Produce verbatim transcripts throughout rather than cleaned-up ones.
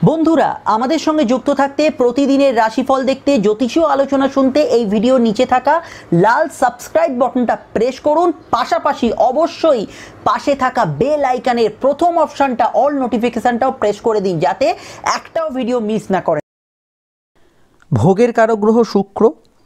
বন্ধুরা আমাদের সঙ্গে যুক্ত থাকতে প্রতিদিনের রাশিফল দেখতে জ্যোতিষীয় আলোচনা শুনতে এই ভিডিওর নিচে থাকা লাল সাবস্ক্রাইব বাটনটা প্রেস করুন। পাশাপাশি অবশ্যই পাশে থাকা বেল আইকনের প্রথম অপশনটা অল নোটিফিকেশনটাও প্রেস করে দিন, যাতে একটাও ভিডিও মিস না করেন। ভোগের কারক গ্রহ শুক্র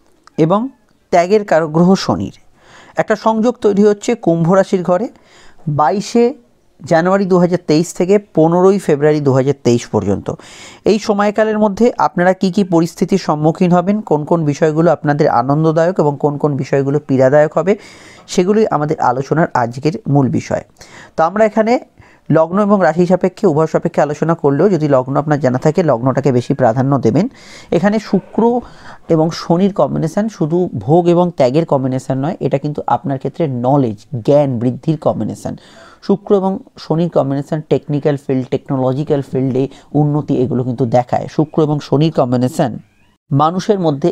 এবং ত্যাগের কারক গ্রহ শনির একটা সংযোগ তৈরি হচ্ছে কুম্ভ রাশির ঘরে বাইশে জানুয়ারি দু হাজার তেইশ থেকে পনেরোই ফেব্রুয়ারি দু হাজার তেইশ পর্যন্ত। এই সময়কালের মধ্যে আপনারা কি কি পরিস্থিতির সম্মুখীন হবেন, কোন কোন বিষয়গুলো আপনাদের আনন্দদায়ক এবং কোন কোন বিষয়গুলো পীড়াদায়ক হবে, সেগুলোই আমাদের আলোচনার আজকের মূল বিষয়। তো আমরা এখানে লগ্ন এবং রাশি সাপেক্ষে উভয় সাপেক্ষে আলোচনা করলেও যদি লগ্ন আপনার জানা থাকে লগ্নটাকে বেশি প্রাধান্য দেবেন। এখানে শুক্র এবং শনির কম্বিনেশান শুধু ভোগ এবং ত্যাগের কম্বিনেশান নয়, এটা কিন্তু আপনার ক্ষেত্রে নলেজ জ্ঞান বৃদ্ধির কম্বিনেশান। শুক্র এবং শনির কম্বিনেশান টেকনিক্যাল ফিল্ড টেকনোলজিক্যাল ফিল্ডে উন্নতি এগুলো কিন্তু দেখায়। শুক্র এবং শনির কম্বিনেশান মানুষের মধ্যে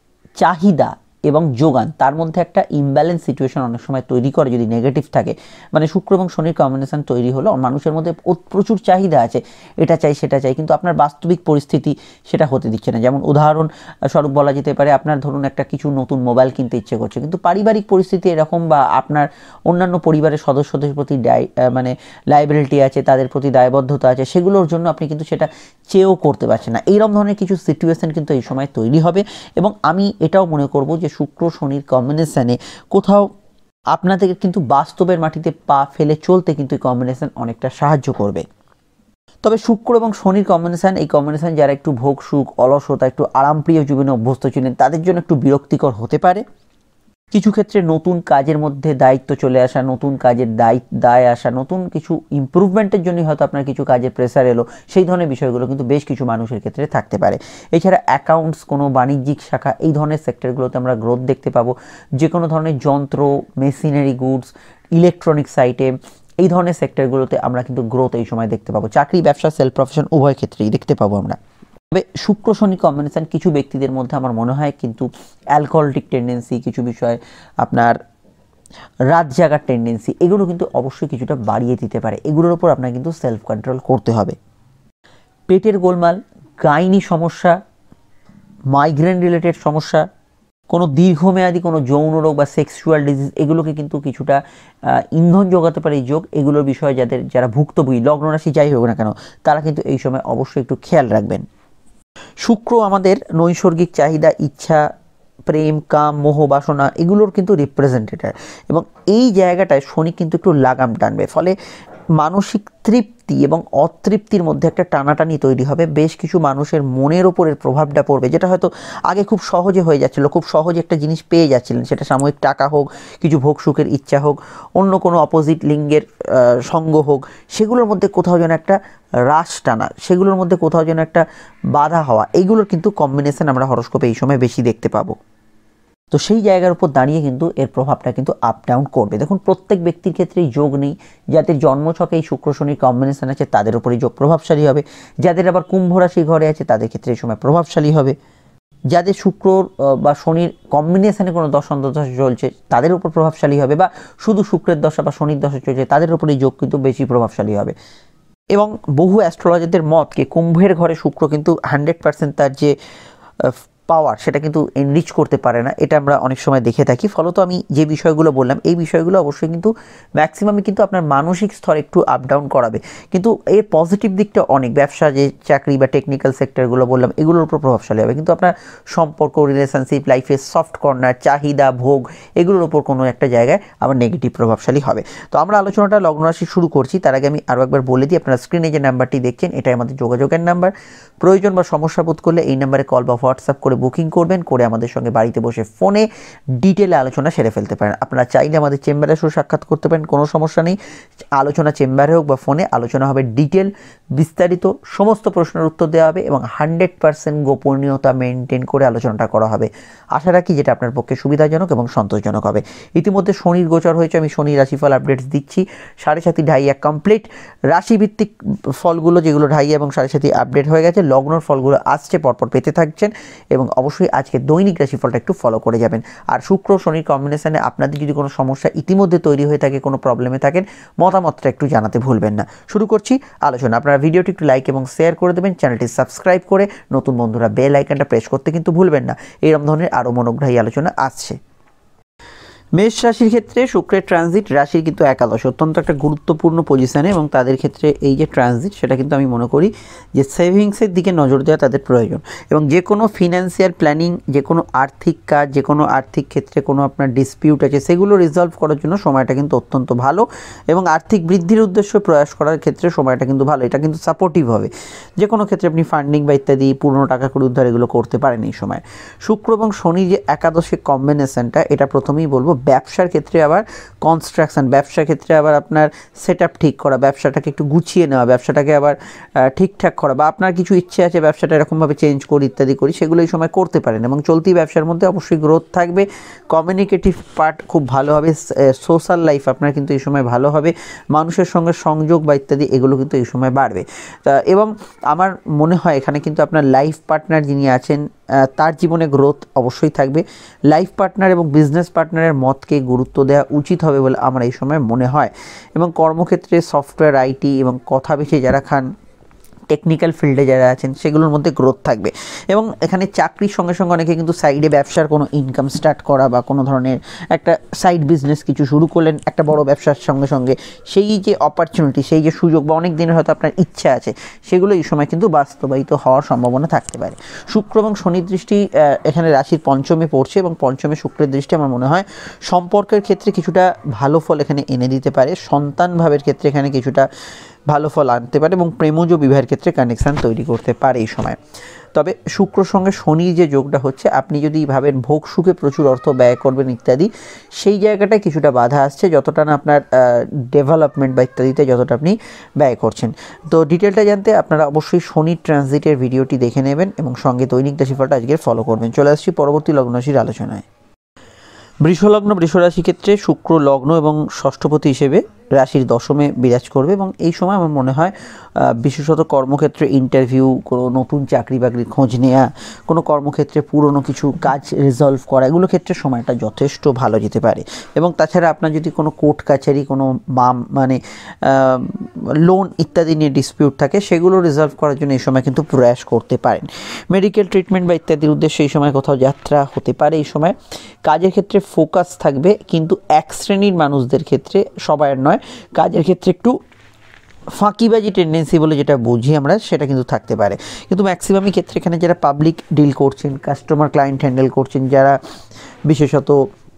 চাহিদা এবং যোগান তার মধ্যে একটা ইমব্যালেন্স সিচুয়েশন অনেক সময় তৈরি করে যদি নেগেটিভ থাকে। মানে শুক্র এবং শনির কম্বিনেশান তৈরি হলো মানুষের মধ্যে প্রচুর চাহিদা আছে, এটা চাই সেটা চাই, কিন্তু আপনার বাস্তবিক পরিস্থিতি সেটা হতে দিচ্ছে না। যেমন উদাহরণ স্বরূপ বলা যেতে পারে, আপনার ধরুন একটা কিছু নতুন মোবাইল কিনতে ইচ্ছে করছে, কিন্তু পারিবারিক পরিস্থিতি এরকম বা আপনার অন্যান্য পরিবারের সদস্যদের প্রতি দায় মানে লায়াবিলিটি আছে, তাদের প্রতি দায়বদ্ধতা আছে, সেগুলোর জন্য আপনি কিন্তু সেটা চেয়েও করতে পারছেন না। এইরকম ধরনের কিছু সিচুয়েশন কিন্তু এই সময় তৈরি হবে এবং আমি এটাও মনে করব যে শুক্র শনির কম্বিনেশানে কোথাও আপনাদের কিন্তু বাস্তবের মাটিতে পা ফেলে চলতে কিন্তু এই কম্বিনেশান অনেকটা সাহায্য করবে। তবে শুক্র এবং শনির কম্বিনেশান এই কম্বিনেশান যারা একটু ভোগ সুখ অলসতা একটু আরামপ্রিয় জীবনে অভ্যস্ত ছিলেন তাদের জন্য একটু বিরক্তিকর হতে পারে। কিছু ক্ষেত্রে নতুন কাজের মধ্যে দায়িত্ব চলে আসা, নতুন কাজের দায়িত্ব দায় আসা, নতুন কিছু ইমপ্রুভমেন্টের জন্যই হয়তো আপনার কিছু কাজের প্রেসার এলো, সেই ধরনের বিষয়গুলো কিন্তু বেশ কিছু মানুষের ক্ষেত্রে থাকতে পারে। এছাড়া অ্যাকাউন্টস কোনো বাণিজ্যিক শাখা এই ধরনের সেক্টরগুলোতে আমরা গ্রোথ দেখতে পাবো। যে কোনো ধরনের যন্ত্র মেশিনারি গুডস ইলেকট্রনিক্স আইটেম এই ধরনের সেক্টরগুলোতে আমরা কিন্তু গ্রোথ এই সময় দেখতে পাবো। চাকরি ব্যবসা সেলফ প্রফেশন উভয় ক্ষেত্রেই দেখতে পাবো আমরা। তবে শুক্র শনি কম্বিনেশান কিছু ব্যক্তিদের মধ্যে আমার মনে হয় কিন্তু অ্যালকোহলিক টেন্ডেন্সি, কিছু বিষয় আপনার রাত জাগার টেন্ডেন্সি এগুলো কিন্তু অবশ্যই কিছুটা বাড়িয়ে দিতে পারে। এগুলোর উপর আপনার কিন্তু সেলফ কন্ট্রোল করতে হবে। পেটের গোলমাল, গাইনি সমস্যা, মাইগ্রেন রিলেটেড সমস্যা, কোনো দীর্ঘমেয়াদী কোনো যৌন রোগ বা সেক্সুয়াল ডিজিজ এগুলোকে কিন্তু কিছুটা ইন্ধন যোগাতে পারে এই যোগ। এগুলোর বিষয়ে যাদের যারা ভুক্তভোগী লগ্ন রাশি যাই হোক না কেন তারা কিন্তু এই সময় অবশ্যই একটু খেয়াল রাখবেন। শুক্র আমাদের নৈসর্গিক চাহিদা, ইচ্ছা, প্রেম, কাম, মোহ, বাসনা এগুলোর কিন্তু রিপ্রেজেন্টেটার এবং এই জায়গাটায় শনি কিন্তু একটু লাগাম টানবে। ফলে মানসিক তৃপ্তি এবং অতৃপ্তির মধ্যে একটা টানাটানি তৈরি হবে। বেশ কিছু মানুষের মনের ওপরের প্রভাবটা পড়বে, যেটা হয়তো আগে খুব সহজে হয়ে যাচ্ছিল, খুব সহজে একটা জিনিস পেয়ে যাচ্ছিলেন, সেটা সাময়িক টাকা হোক, কিছু ভোগ সুখের ইচ্ছা হোক, অন্য কোনো অপোজিট লিঙ্গের সঙ্গ হোক, সেগুলোর মধ্যে কোথাও যেন একটা রাশ টানা, সেগুলোর মধ্যে কোথাও যেন একটা বাধা হওয়া, এইগুলোর কিন্তু কম্বিনেশন আমরা হরোস্কোপে এই সময় বেশি দেখতে পাবো। তো সেই জায়গার উপর দাঁড়িয়ে কিন্তু এর প্রভাবটা কিন্তু আপ ডাউন করবে। দেখুন প্রত্যেক ব্যক্তির ক্ষেত্রেই যোগ নেই। যাদের জন্মছকে এই শুক্র শনির কম্বিনেশন আছে তাদের উপরই যোগ প্রভাবশালী হবে। যাদের আবার কুম্ভ রাশি ঘরে আছে তাদের ক্ষেত্রে এই সময় প্রভাবশালী হবে। যাদের শুক্র বা শনির কম্বিনেশনে কোনো দশা অন্তর্দশা চলছে তাদের উপর প্রভাবশালী হবে, বা শুধু শুক্রের দশা বা শনির দশা চলছে তাদের উপর এই যোগ কিন্তু বেশি প্রভাবশালী হবে। এবং বহু অ্যাস্ট্রোলজারদের মতকে কুম্ভের ঘরে শুক্র কিন্তু হান্ড্রেড পার্সেন্ট তার যে পাওয়ার সেটা কিন্তু এনরিচ করতে পারে না, এটা আমরা অনেক সময় দেখে থাকি। ফলত আমি যে বিষয়গুলো বললাম এই বিষয়গুলো অবশ্যই কিন্তু ম্যাক্সিমামই কিন্তু আপনার মানসিক স্তর একটু আপ ডাউন করাবে, কিন্তু এর পজিটিভ দিকটা অনেক। ব্যবসা যে চাকরি বা টেকনিক্যাল সেক্টরগুলো বললাম এগুলোর উপর প্রভাবশালী হবে, কিন্তু আপনার সম্পর্ক, রিলেশনশিপ, লাইফের সফট কর্নার, চাহিদা, ভোগ এগুলোর উপর কোনো একটা জায়গায় আবার নেগেটিভ প্রভাবশালী হবে। তো আমরা আলোচনাটা লগ্ন রাশি শুরু করছি, তার আগে আমি আরও একবার বলে দিই, আপনারা স্ক্রিনে যে নাম্বারটি দেখছেন এটাই আমাদের যোগাযোগের নাম্বার। প্রয়োজন বা সমস্যা বোধ করলে এই নাম্বারে কল বা হোয়াটসঅ্যাপ করে বুকিং করবেন, করে আমাদের সঙ্গে বাড়িতে বসে ফোনে ডিটেলে আলোচনা সেরে ফেলতে পারেন। আপনারা চাইলে আমাদের চেম্বারে এসেও সাক্ষাৎ করতে পারেন, কোনো সমস্যা নেই। আলোচনা চেম্বারে হোক বা ফোনে আলোচনা হবে ডিটেল, বিস্তারিত, সমস্ত প্রশ্নের উত্তর দেওয়া হবে এবং হান্ড্রেড পার্সেন্ট গোপনীয়তা মেনটেন করে আলোচনাটা করা হবে। আশা রাখি যেটা আপনার পক্ষে সুবিধাজনক এবং সন্তোষজনক হবে। ইতিমধ্যে শনির গোচর হয়েছে, আমি শনি রাশিফল আপডেটস দিচ্ছি। সাড়ে সাতি ঢাইয়া কমপ্লিট, রাশিভিত্তিক ফলগুলো যেগুলো ঢাইয়া এবং সাড়ে সাতি আপডেট হয়ে গেছে, লগ্নর ফলগুলো আসছে পরপর পেতে থাকছেন এবং এবং অবশ্যই আজকে দৈনিক রাশিফলটা একটু ফলো করে যাবেন। আর শুক্র শনির কম্বিনেশনে আপনাদের যদি কোনো সমস্যা ইতিমধ্যে তৈরি হয়ে থাকে, কোনো প্রবলেমে থাকেন, মতামতটা একটু জানাতে ভুলবেন না। শুরু করছি আলোচনা। আপনারা ভিডিওটি একটু লাইক এবং শেয়ার করে দেবেন, চ্যানেলটি সাবস্ক্রাইব করে নতুন বন্ধুরা বেল আইকনটা প্রেস করতে কিন্তু ভুলবেন না। এরকম ধরনের আরও মনোগ্রাহী আলোচনা আসছে। মেষ রাশির ক্ষেত্রে শুক্রের ট্রানজিট রাশির কিন্তু একাদশ, অত্যন্ত একটা গুরুত্বপূর্ণ পজিশানে, এবং তাদের ক্ষেত্রে এই যে ট্রানজিট সেটা কিন্তু আমি মনে করি যে সেভিংসের দিকে নজর দেওয়া তাদের প্রয়োজন, এবং যে কোনো ফিনান্সিয়াল প্ল্যানিং, যে কোনো আর্থিক কাজ, যে কোনো আর্থিক ক্ষেত্রে কোনো আপনার ডিসপিউট আছে সেগুলো রিজলভ করার জন্য সময়টা কিন্তু অত্যন্ত ভালো, এবং আর্থিক বৃদ্ধির উদ্দেশ্যে প্রয়াস করার ক্ষেত্রে সময়টা কিন্তু ভালো। এটা কিন্তু সাপোর্টিভ হবে, যে কোনো ক্ষেত্রে আপনি ফান্ডিং বা ইত্যাদি পুরনো টাকা করে উদ্ধার এগুলো করতে পারেন এই সময়। শুক্র এবং শনি যে একাদশের কম্বিনেশনটা, এটা প্রথমেই বলবো ব্যবসার ক্ষেত্রে আবার কনস্ট্রাকশন, ব্যবসার ক্ষেত্রে আবার আপনার সেট আপ ঠিক করা, ব্যবসাটাকে একটু গুছিয়ে নেওয়া, ব্যবসাটাকে আবার ঠিকঠাক করা, বা আপনার কিছু ইচ্ছে আছে ব্যবসাটা এরকমভাবে চেঞ্জ করি ইত্যাদি করি, সেগুলো এই সময় করতে পারেন। এবং চলতি ব্যবসার মধ্যে অবশ্যই গ্রোথ থাকবে, কমিউনিকেটিভ পার্ট খুব ভালো হবে, সোশ্যাল লাইফ আপনার কিন্তু এই সময় ভালো হবে, মানুষের সঙ্গে সংযোগ বা ইত্যাদি এগুলো কিন্তু এই সময় বাড়বে। এবং আমার মনে হয় এখানে কিন্তু আপনার লাইফ পার্টনার যিনি আছেন তার জীবনে গ্রোথ অবশ্যই থাকবে। লাইফ পার্টনার এবং বিজনেস পার্টনারের মতকে গুরুত্ব দেওয়া উচিত হবে বলে আমার এই সময় মনে হয়। এবং কর্মক্ষেত্রে সফটওয়্যার, আইটি এবং কথা বেশি যারা খান, টেকনিক্যাল ফিল্ডে যারা আছেন সেগুলোর মধ্যে গ্রোথ থাকবে। এবং এখানে চাকরির সঙ্গে সঙ্গে অনেকে কিন্তু সাইডে ব্যবসার কোনো ইনকাম স্টার্ট করা বা কোনো ধরনের একটা সাইড বিজনেস কিছু শুরু করলেন একটা বড় ব্যবসার সঙ্গে সঙ্গে, সেই যে অপরচুনিটি, সেই যে সুযোগ বা অনেক দিনের হয়তো আপনার ইচ্ছা আছে, সেগুলো এই সময় কিন্তু বাস্তবায়িত হওয়ার সম্ভাবনা থাকতে পারে। শুক্র এবং শনির দৃষ্টি এখানে রাশির পঞ্চমে পড়ছে, এবং পঞ্চমে শুক্রের দৃষ্টি আমার মনে হয় সম্পর্কের ক্ষেত্রে কিছুটা ভালো ফল এখানে এনে দিতে পারে, সন্তান ভাবের ক্ষেত্রে এখানে কিছুটা ভালো ফল আনতে পারে, এবং প্রেমজ বিবাহের ক্ষেত্রে কানেকশান তৈরি করতে পারে এই সময়। তবে শুক্রর সঙ্গে শনির যে যোগটা হচ্ছে, আপনি যদি ভাবেন ভোগ সুখে প্রচুর অর্থ ব্যয় করবেন ইত্যাদি, সেই জায়গাটায় কিছুটা বাধা আসছে, যতটা না আপনার ডেভেলপমেন্ট বা ইত্যাদিতে যতটা আপনি ব্যয় করছেন। তো ডিটেলটা জানতে আপনারা অবশ্যই শনির ট্রানজিটের ভিডিওটি দেখে নেবেন, এবং সঙ্গে দৈনিক রাশিফলটা আজকে ফলো করবেন। চলে আসছি পরবর্তী লগ্ন রাশির আলোচনায়। বৃষলগ্ন বৃষ রাশি ক্ষেত্রে শুক্র লগ্ন এবং ষষ্ঠপতি হিসেবে রাশির দশমে বিরাজ করবে, এবং এই সময় আমার মনে হয় বিশেষত কর্মক্ষেত্রে ইন্টারভিউ, কোনো নতুন চাকরি বাকরির খোঁজ নেওয়া, কোনো কর্মক্ষেত্রে পুরনো কিছু কাজ রিজলভ করা, এগুলো ক্ষেত্রে সময়টা যথেষ্ট ভালো যেতে পারে। এবং তাছাড়া আপনার যদি কোনো কোর্ট কাছারি, কোনো মাম মানে লোন ইত্যাদি নিয়ে ডিসপিউট থাকে, সেগুলো রিজলভ করার জন্য এই সময় কিন্তু প্রয়াস করতে পারেন। মেডিকেল ট্রিটমেন্ট বা ইত্যাদির উদ্দেশ্যে এই সময় কোথাও যাত্রা হতে পারে। এই সময় কাজের ক্ষেত্রে ফোকাস থাকবে, কিন্তু এক শ্রেণীর মানুষদের ক্ষেত্রে, সবার নয়, কাজের ক্ষেত্রে একটু ফাঁকিবাজি টেন্ডেন্সি বলে যেটা বুঝি আমরা, সেটা কিন্তু থাকতে পারে। কিন্তু ম্যাক্সিমামই ক্ষেত্রে এখানে যারা পাবলিক ডিল করছেন, কাস্টমার ক্লায়েন্ট হ্যান্ডেল করছেন, যারা বিশেষত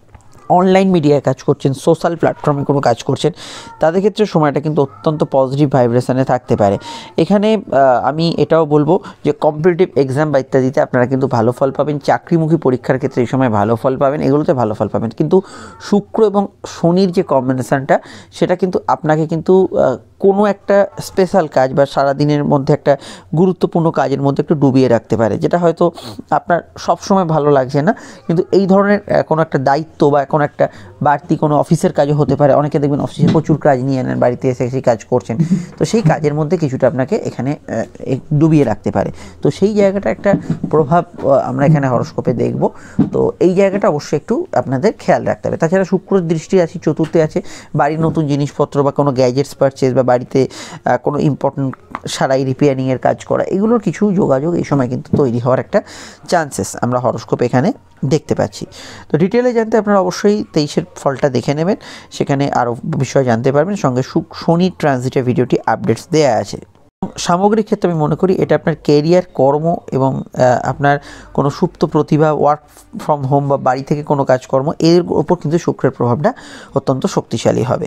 অনলাইন মিডিয়ায় কাজ করছেন, সোশ্যাল প্ল্যাটফর্মে কোনো কাজ করছেন, তাদের ক্ষেত্রে সময়টা কিন্তু অত্যন্ত পজিটিভ ভাইব্রেশনে থাকতে পারে। এখানে আমি এটাও বলবো যে কম্পিটিটিভ এক্সাম বা ইত্যাদিতে আপনারা কিন্তু ভালো ফল পাবেন, চাকরিমুখী পরীক্ষার ক্ষেত্রে এই সময় ভালো ফল পাবেন, এগুলোতে ভালো ফল পাবেন। কিন্তু শুক্র এবং শনির যে কম্বিনেশানটা, সেটা কিন্তু আপনাকে কিন্তু কোনো একটা স্পেশাল কাজ বা সারাদিনের মধ্যে একটা গুরুত্বপূর্ণ কাজের মধ্যে একটু ডুবিয়ে রাখতে পারে, যেটা হয়তো আপনার সবসময় ভালো লাগছে না, কিন্তু এই ধরনের কোনো একটা দায়িত্ব বা কোনো একটা বাড়তি কোনো অফিসের কাজও হতে পারে। অনেকে দেখবেন অফিসে প্রচুর কাজ নিয়ে আনেন, বাড়িতে এসে সেই কাজ করছেন, তো সেই কাজের মধ্যে কিছুটা আপনাকে এখানে ডুবিয়ে রাখতে পারে। তো সেই জায়গাটা একটা প্রভাব আমরা এখানে হরস্কোপে দেখব। তো এই জায়গাটা অবশ্যই একটু আপনাদের খেয়াল রাখতে হবে। তাছাড়া শুক্রের দৃষ্টি আছে চতুর্থে আছে, বাড়ির নতুন জিনিসপত্র বা কোনো গ্যাজেটস পারচেজ বা বাড়িতে কোনো ইম্পর্টেন্ট সারাই রিপেয়ারিংয়ের কাজ করা, এগুলোর কিছু যোগাযোগ এই সময় কিন্তু তৈরি হওয়ার একটা চান্সেস আমরা হরস্কোপ এখানে দেখতে পাচ্ছি। তো ডিটেলে জানতে আপনারা অবশ্যই তেইশের ফলটা দেখে নেবেন, সেখানে আরও বিষয় জানতে পারবেন। সঙ্গে শনি ট্রানজিটের ভিডিওটি আপডেটস দেওয়া আছে। সামগ্রিক ক্ষেত্রে আমি মনে করি এটা আপনার ক্যারিয়ার, কর্ম এবং আপনার কোনো সুপ্ত প্রতিভা, ওয়ার্ক ফ্রম হোম বা বাড়ি থেকে কোনো কাজকর্ম, এর ওপর কিন্তু শুক্রের প্রভাবটা অত্যন্ত শক্তিশালী হবে।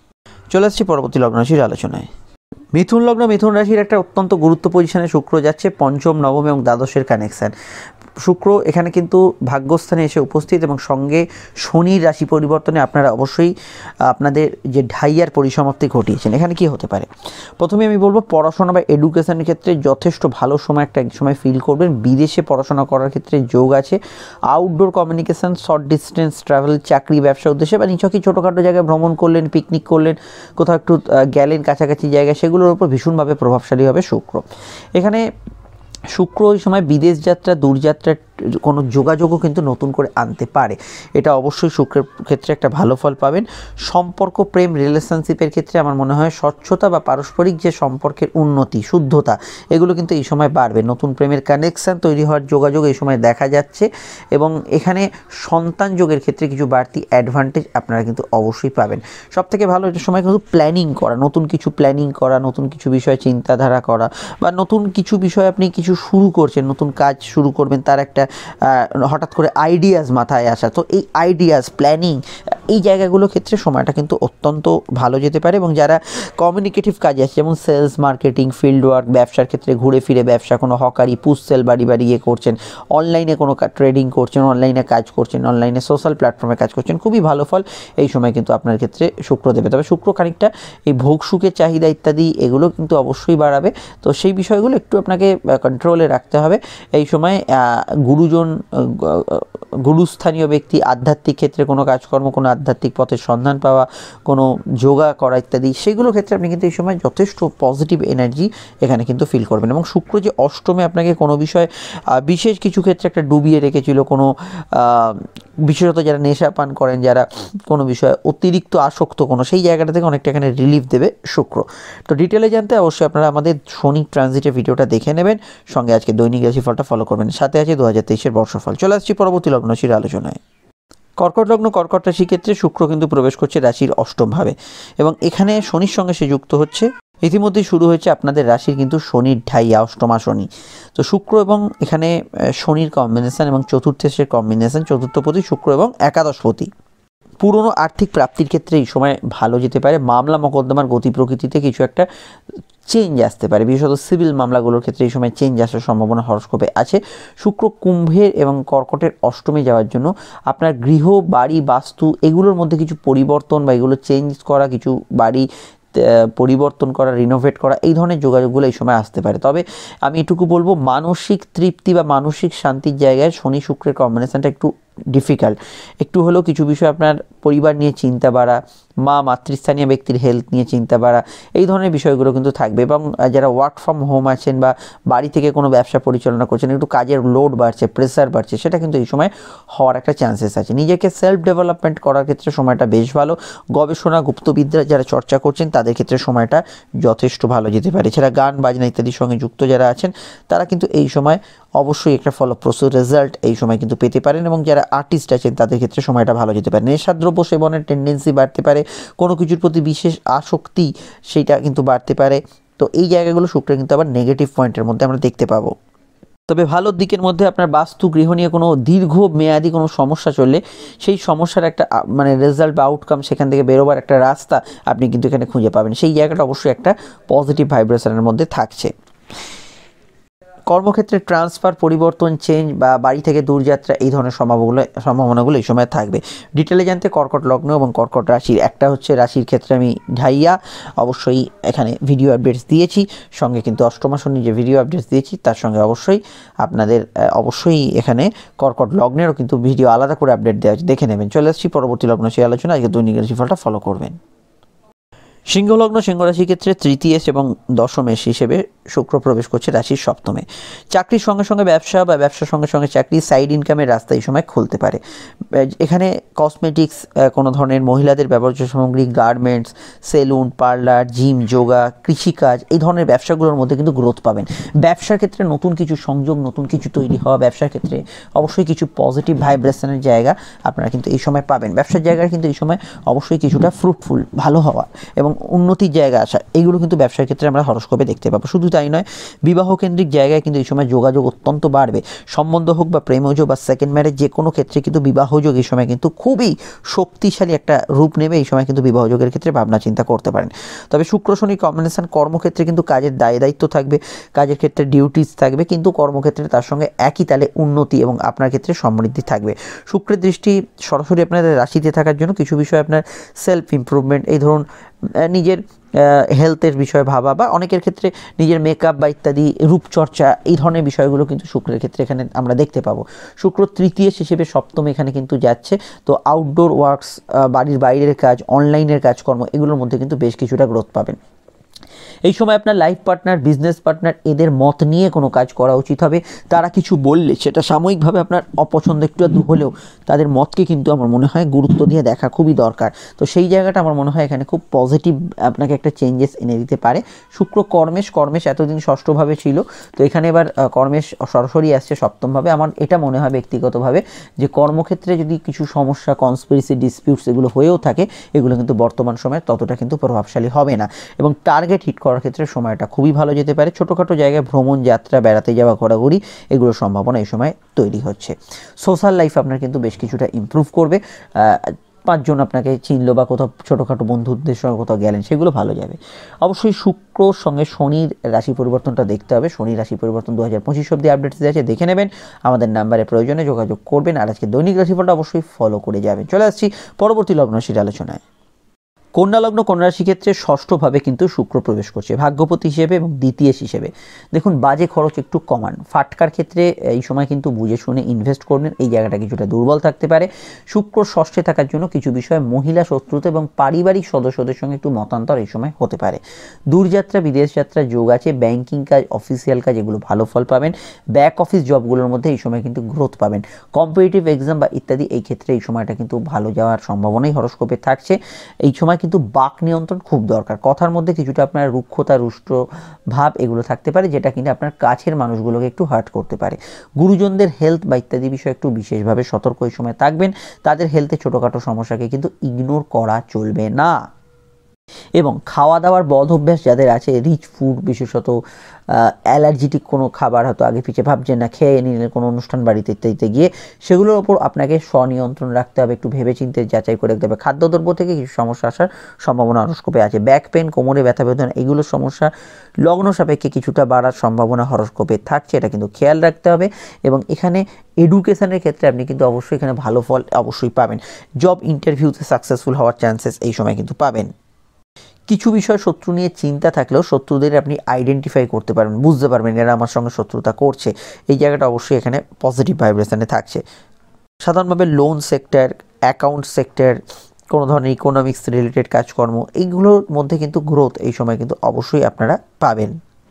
চলে আসছি পরবর্তী লগ্ন রাশির আলোচনায়। মিথুন লগ্ন মিথুন রাশির একটা অত্যন্ত গুরুত্ব পজিশনে শুক্র যাচ্ছে, পঞ্চম, নবম এবং দ্বাদশের কানেকশান। শুক্র এখানে কিন্তু ভাগ্যস্থানে এসে উপস্থিত, এবং সঙ্গে শনির রাশি পরিবর্তনে আপনারা অবশ্যই আপনাদের যে ঢাইয়ার পরিসমাপ্তি ঘটিয়েছেন। এখানে কি হতে পারে? প্রথমে আমি বলবো পড়াশোনা বা এডুকেশনের ক্ষেত্রে যথেষ্ট ভালো সময় একটা সময় ফিল করবেন। বিদেশে পড়াশোনা করার ক্ষেত্রে যোগ আছে। Outdoor communication, short distance travel, চাকরি, ব্যবসা উদ্দেশ্যে বা নিছকই ছোটোখাটো জায়গায় ভ্রমণ করলেন, পিকনিক করলেন, কোথাও একটু গেলেন কাছাকাছি জায়গায়, সেগুলোর উপর ভীষণভাবে প্রভাবশালী হবে শুক্র। এখানে শুক্র ওই সময় বিদেশ যাত্রা, দূরযাত্রার কোনো যোগাযোগও কিন্তু নতুন করে আনতে পারে, এটা অবশ্যই শুক্রের ক্ষেত্রে একটা ভালো ফল পাবেন। সম্পর্ক, প্রেম, রিলেশনশিপের ক্ষেত্রে আমার মনে হয় স্বচ্ছতা বা পারস্পরিক যে সম্পর্কের উন্নতি, শুদ্ধতা, এগুলো কিন্তু এই সময় বাড়বে। নতুন প্রেমের কানেকশান তৈরি হওয়ার যোগাযোগ এই সময় দেখা যাচ্ছে এবং এখানে সন্তান যোগের ক্ষেত্রে কিছু বাড়তি অ্যাডভান্টেজ আপনারা কিন্তু অবশ্যই পাবেন। সবথেকে ভালো এটা সময় কিন্তু প্ল্যানিং করা, নতুন কিছু প্ল্যানিং করা, নতুন কিছু বিষয়ে চিন্তাধারা করা, বা নতুন কিছু বিষয় আপনি কিছু শুরু করছেন, নতুন কাজ শুরু করবেন, তার একটা হঠাৎ করে আইডিয়াস মাথায় আসা, তো এই আইডিয়াস, প্ল্যানিং, এই জায়গাগুলোর ক্ষেত্রে সময়টা কিন্তু অত্যন্ত ভালো যেতে পারে। এবং যারা কমিউনিকেটিভ কাজে আছে, যেমন সেলস, মার্কেটিং, ফিল্ড ওয়ার্ক, ব্যবসার ক্ষেত্রে ঘুরে ফিরে ব্যবসা, কোনো হকারি, পুশ সেল, বাড়ি বাড়ি ইয়ে করছেন, অনলাইনে কোনো ট্রেডিং করছেন, অনলাইনে কাজ করছেন, অনলাইনে সোশ্যাল প্ল্যাটফর্মে কাজ করছেন, খুবই ভালো ফল এই সময় কিন্তু আপনার ক্ষেত্রে শুক্র দেবে। তবে শুক্র খানিকটা এই ভোগ সুখের চাহিদা ইত্যাদি এগুলো কিন্তু অবশ্যই বাড়াবে, তো সেই বিষয়গুলো একটু আপনাকে কন্ট্রোলে রাখতে হবে। এই সময় গুরুজন, গুরুস্থানীয় ব্যক্তি, আধ্যাত্মিক ক্ষেত্রে কোনো কাজকর্ম, কোনো আধ্যাত্মিক পথের সন্ধান পাওয়া, কোনো যোগা করা ইত্যাদি, সেগুলোর ক্ষেত্রে আপনি কিন্তু এই সময় যথেষ্ট পজিটিভ এনার্জি এখানে কিন্তু ফিল করবেন। এবং শুক্র যে অষ্টমে আপনাকে কোনো বিষয় বিশেষ কিছু ক্ষেত্রে একটা ডুবিয়ে রেখেছিল, কোনো বিশেষত যারা নেশা পান করেন, যারা কোনো বিষয়ে অতিরিক্ত আসক্ত, কোনো সেই জায়গাটা থেকে অনেকটা এখানে রিলিফ দেবে শুক্র। তো ডিটেলে জানতে অবশ্যই আপনারা আমাদের শনি ট্রানজিটের ভিডিওটা দেখে নেবেন, সঙ্গে আজকে দৈনিক রাশিফলটা ফলো করবেন, সাথে আছে দু হাজার তেইশের বর্ষফল। চলে আসছি পরবর্তী লগ্নশীর আলোচনায়। কর্কট লগ্ন, কর্কট রাশি ক্ষেত্রে শুক্র কিন্তু প্রবেশ করছে রাশির অষ্টম ভাবে এবং এখানে শনির সঙ্গে সে যুক্ত হচ্ছে। ইতিমধ্যেই শুরু হয়েছে আপনাদের রাশির কিন্তু শনির ঢাইয়া, অষ্টমা শনি। তো শুক্র এবং এখানে শনির কম্বিনেশন এবং চতুর্থের কম্বিনেশন, চতুর্থপতি শুক্র এবং একাদশপতি। পুরনো আর্থিক প্রাপ্তির ক্ষেত্রে এই সময় ভালো যেতে পারে। মামলা মোকদ্দমার গতি প্রকৃতিতে কিছু একটা চেঞ্জ আসতে পারে, বিশেষত সিভিল মামলাগুলোর ক্ষেত্রে এই সময় চেঞ্জ আসার সম্ভাবনা হরস্কোপে আছে। শুক্র কুম্ভের এবং কর্কটের অষ্টমে যাওয়ার জন্য আপনার গৃহ, বাড়ি, বাস্তু এগুলোর মধ্যে কিছু পরিবর্তন বা এগুলো চেঞ্জ করা, কিছু বাড়ি পরিবর্তন করা, রিনোভেট করা, এই ধরনের যোগাযোগগুলো এই সময় আসতে পারে। তবে আমি এটুকু বলবো, মানসিক তৃপ্তি বা মানসিক শান্তির জায়গায় শনি শুক্রের কম্বিনেশনটা একটু ডিফিকাল্ট। একটু হলেও কিছু বিষয় আপনার পরিবার নিয়ে চিন্তা বাড়া, মা মাতৃস্থানীয় ব্যক্তির হেলথ নিয়ে চিন্তা বাড়া, এই ধরনের বিষয়গুলো কিন্তু থাকবে। এবং যারা ওয়ার্ক ফ্রম হোম আছেন বা বাড়ি থেকে কোনো ব্যবসা পরিচালনা করছেন, একটু কাজের লোড বাড়ছে, প্রেসার বাড়ছে, সেটা কিন্তু এই সময় হওয়ার একটা চান্সেস আছে। নিজেকে সেলফ ডেভেলপমেন্ট করার ক্ষেত্রে সময়টা বেশ ভালো। গবেষণা, গুপ্তবিদ্যা যারা চর্চা করছেন তাদের ক্ষেত্রে সময়টা যথেষ্ট ভালো যেতে পারে। এছাড়া গান বাজনা ইত্যাদির সঙ্গে যুক্ত যারা আছেন তারা কিন্তু এই সময় অবশ্যই একটা ফলপ্রসূ রেজাল্ট এই সময় কিন্তু পেতে পারেন। এবং যারা আর্টিস্ট আছেন তাদের ক্ষেত্রে সময়টা ভালো যেতে পারে। নেশাদ্রব্য সেবনের টেন্ডেন্সি বাড়তে পারে, কোনো কিছুর প্রতি বিশেষ আসক্তি সেইটা কিন্তু বাড়তে পারে। তো এই জায়গাগুলো শুক্রের কিন্তু আবার নেগেটিভ পয়েন্টের মধ্যে আমরা দেখতে পাবো। তবে ভালো দিকের মধ্যে আপনার বাস্তু, গৃহ নিয়ে কোনো দীর্ঘ মেয়াদি কোনো সমস্যা চললে সেই সমস্যার একটা মানে রেজাল্ট বা আউটকাম, সেখান থেকে বেরোবার একটা রাস্তা আপনি কিন্তু এখানে খুঁজে পাবেন। সেই জায়গাটা অবশ্যই একটা পজিটিভ ভাইব্রেশনের মধ্যে থাকছে। কর্মক্ষেত্রে ট্রান্সফার, পরিবর্তন, চেঞ্জ বা বাড়ি থেকে দূরযাত্রা, এই ধরনের সম্ভাবনাগুলো সম্ভাবনাগুলো এই সময় থাকবে। ডিটেলে জানতে কর্কট লগ্ন এবং কর্কট রাশির একটা হচ্ছে রাশির ক্ষেত্রে আমি ঢাইয়া অবশ্যই এখানে ভিডিও আপডেটস দিয়েছি, সঙ্গে কিন্তু অষ্টমা শনি যে ভিডিও আপডেটস দিয়েছি তার সঙ্গে অবশ্যই আপনাদের অবশ্যই এখানে কর্কট লগ্নেরও কিন্তু ভিডিও আলাদা করে আপডেট দেওয়া আছে, দেখে নেবেন। চলে আসছি পরবর্তী লগ্ন সেই আলোচনা। আজকে দৈনিক রাশিফলটা ফলো করবেন। সিংহলগ্ন, সিংহ রাশির ক্ষেত্রে তৃতীয়েশ এবং দশমেশ হিসেবে শুক্র প্রবেশ করছে রাশির সপ্তমে। চাকরির সঙ্গে সঙ্গে ব্যবসা বা ব্যবসার সঙ্গে সঙ্গে চাকরি, সাইড ইনকামের রাস্তা এই সময় খুলতে পারে। এখানে কসমেটিক্স, কোনো ধরনের মহিলাদের ব্যবহার্য সামগ্রী, garments, salon, parlour, gym, yoga, কৃষিকাজ, এই ধরনের ব্যবসাগুলোর মধ্যে কিন্তু গ্রোথ পাবেন। ব্যবসার ক্ষেত্রে নতুন কিছু সংযোগ, নতুন কিছু তৈরি হওয়া, ব্যবসার ক্ষেত্রে অবশ্যই কিছু পজিটিভ ভাইব্রেশনের জায়গা আপনারা কিন্তু এই সময় পাবেন। ব্যবসার জায়গায় কিন্তু এই সময় অবশ্যই কিছুটা ফ্রুটফুল, ভালো হওয়া এবং উন্নতির জায়গা আসা, এগুলো কিন্তু ব্যবসার ক্ষেত্রে আমরা হরস্কোপে দেখতে পাবো। শুধু তাই নয়, বিবাহ কেন্দ্রিক জায়গায় কিন্তু এই সময় যোগাযোগ অত্যন্ত বাড়বে। সম্বন্ধ হোক বা প্রেমজ বা সেকেন্ড ম্যারেজ, যে কোনো ক্ষেত্রে কিন্তু বিবাহযোগ এই সময় কিন্তু খুবই শক্তিশালী একটা রূপ নেবে। এই সময় কিন্তু বিবাহযোগের ক্ষেত্রে ভাবনা চিন্তা করতে পারেন। তবে শুক্র শনি কম্বিনেশন, কর্মক্ষেত্রে কিন্তু কাজের দায় দায়িত্ব থাকবে, কাজের ক্ষেত্রে ডিউটিস থাকবে, কিন্তু কর্মক্ষেত্রে তার সঙ্গে একই তালে উন্নতি এবং আপনার ক্ষেত্রে সমৃদ্ধি থাকবে। শুক্রের দৃষ্টি সরাসরি আপনাদের রাশিতে থাকার জন্য কিছু বিষয় আপনার সেলফ ইমপ্রুভমেন্ট, এই ধরুন নিজের হেলথের বিষয়ে ভাবা বা অনেকের ক্ষেত্রে নিজের মেকআপ বা ইত্যাদি রূপচর্চা, এই ধরনের বিষয়গুলো কিন্তু শুক্রের ক্ষেত্রে এখানে আমরা দেখতে পাবো। শুক্র তৃতীয় হিসেবে সপ্তম এখানে কিন্তু যাচ্ছে। তো আউটডোর ওয়ার্কস, বাড়ির বাইরের কাজ, অনলাইনের কাজকর্ম, এগুলোর মধ্যে কিন্তু বেশ কিছুটা গ্রোথ পাবেন। এই সময় আপনার লাইফ পার্টনার, বিজনেস পার্টনার এদের মত নিয়ে কোনো কাজ করা উচিত হবে। তারা কিছু বললে সেটা সাময়িকভাবে আপনার অপছন্দ একটু আধটু হলেও তাদের মতকে কিন্তু আমার মনে হয় গুরুত্ব দিয়ে দেখা খুবই দরকার। তো সেই জায়গাটা আমার মনে হয় এখানে খুব পজিটিভ আপনাকে একটা চেঞ্জেস এনে দিতে পারে। শুক্র কর্মেশ, কর্মেশ এতদিন ষষ্ঠভাবে ছিল, তো এখানে এবার কর্মেশ সরাসরি আসছে সপ্তমভাবে। আমার এটা মনে হয় ব্যক্তিগতভাবে যে কর্মক্ষেত্রে যদি কিছু সমস্যা, কনস্পিরেসি, ডিসপিউটস এগুলো হয়েও থাকে, এগুলো কিন্তু বর্তমান সময়ে ততটা কিন্তু প্রভাবশালী হবে না এবং টার্গেট হিট করার ক্ষেত্রে সময়টা খুবই ভালো যেতে পারে। ছোটোখাটো জায়গায় ভ্রমণ, যাত্রা, বেড়াতে যাওয়া, ঘোরাঘুরি এগুলোর সম্ভাবনা এই সময় তৈরি হচ্ছে। সোশ্যাল লাইফ আপনার কিন্তু বেশ কিছুটা ইমপ্রুভ করবে। পাঁচজন আপনাকে চিনলো বা কোথাও ছোটোখাটো বন্ধুদের সঙ্গে কোথাও গেলেন, সেগুলো ভালো যাবে। অবশ্যই শুক্রর সঙ্গে শনির রাশি পরিবর্তনটা দেখতে হবে। শনির রাশি পরিবর্তন দু হাজার পঁচিশ অব্দি আপডেটস আছে, দেখে নেবেন। আমাদের নাম্বারে প্রয়োজনে যোগাযোগ করবেন। আর আজকে দৈনিক রাশিফলটা অবশ্যই ফলো করে যাবেন। চলে আসছি পরবর্তী লগ্ন রাশির আলোচনায়। কন্যা লগ্ন, কন্যা রাশি ক্ষেত্রে ষষ্ঠভাবে কিন্তু শুক্র প্রবেশ করছে ভাগ্যপতি হিসেবে এবং দ্বিতীয় হিসেবে। দেখুন, বাজে খরচ একটু কমান। ফাটকার ক্ষেত্রে এই সময় কিন্তু বুঝে শুনে ইনভেস্ট করবেন, এই জায়গাটা কিছুটা দুর্বল থাকতে পারে। শুক্র ষষ্ঠে থাকার জন্য কিছু বিষয়ে মহিলা শত্রুতা এবং পারিবারিক সদস্যদের সঙ্গে একটু মতান্তর এই সময় হতে পারে। দূরযাত্রা, বিদেশ যাত্রা যোগ আছে। ব্যাংকিং কাজ, অফিসিয়াল কাজ এগুলো ভালো ফল পাবেন। ব্যাক অফিস জবগুলোর মধ্যে এই সময় কিন্তু গ্রোথ পাবেন। কম্পিটিটিভ এক্সাম বা ইত্যাদি এই ক্ষেত্রে এই সময়টা কিন্তু ভালো যাওয়ার সম্ভাবনাই হরস্কোপে থাকছে। এই সময় কিন্তু বাক নিয়ন্ত্রণ খুব দরকার। কথার মধ্যে কিছুটা আপনার রুক্ষতা, রুষ্ট ভাব এগুলো থাকতে পারে, যেটা কিন্তু আপনার কাছের মানুষগুলোকে একটু হার্ট করতে পারে। গুরুজনদের হেলথ বা ইত্যাদি বিষয়ে একটু বিশেষভাবে সতর্ক এই সময় থাকবেন। তাদের হেলথে ছোটোখাটো সমস্যাকে কিন্তু ইগনোর করা চলবে না। এবং খাওয়া দাওয়ার বদ অভ্যাস যাদের আছে, রিচ ফুড, বিশেষত অ্যালার্জিটিক কোনো খাবার হয়তো আগে পিছিয়ে ভাবছেন না, খেয়ে নিলেন কোনো অনুষ্ঠান বাড়িতে ইত্যাদিতে গিয়ে, সেগুলোর ওপর আপনাকে স্বনিয়ন্ত্রণ রাখতে হবে। একটু ভেবেচিন্তে যাচাই করে রাখতে হবে। খাদ্যদ্রব্য থেকে কিছু সমস্যা আসার সম্ভাবনা হরস্কোপে আছে। ব্যাক পেন, কোমরে ব্যথা বেদনা এগুলোর সমস্যা লগ্ন সাপেক্ষে কিছুটা বাড়ার সম্ভাবনা হরস্কোপে থাকছে, এটা কিন্তু খেয়াল রাখতে হবে। এবং এখানে এডুকেশনের ক্ষেত্রে আপনি কিন্তু অবশ্যই এখানে ভালো ফল অবশ্যই পাবেন। জব ইন্টারভিউতে সাকসেসফুল হওয়ার চান্সেস এই সময় কিন্তু পাবেন। কিছু বিষয় শত্রু নিয়ে চিন্তা থাকলেও শত্রুদের আপনি আইডেন্টিফাই করতে পারবেন, বুঝতে পারবেন এরা আমার সঙ্গে শত্রুতা করছে। এই জায়গাটা অবশ্যই এখানে পজিটিভ ভাইব্রেশনে থাকছে। সাধারণভাবে লোন সেক্টর, অ্যাকাউন্ট সেক্টর, কোনো ধরনের ইকোনমিক্স রিলেটেড কাজকর্ম এইগুলোর মধ্যে কিন্তু গ্রোথ এই সময় কিন্তু অবশ্যই আপনারা পাবেন।